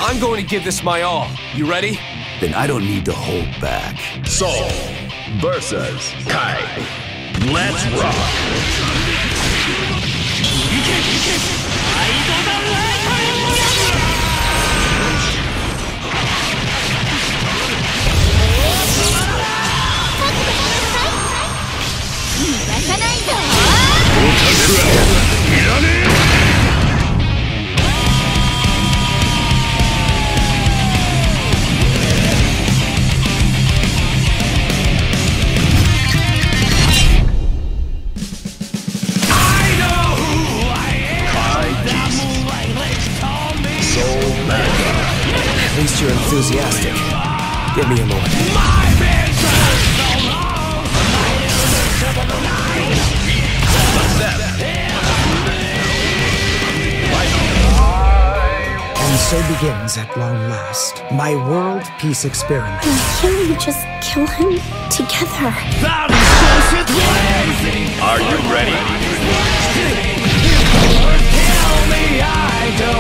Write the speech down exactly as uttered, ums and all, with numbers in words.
I'm going to give this my all. You ready? Then I don't need to hold back. Sol versus Kai. Let's rock! At least you're enthusiastic. Give me a moment. And so begins, at long last, my world peace experiment. Can't we just kill him together? Are you ready?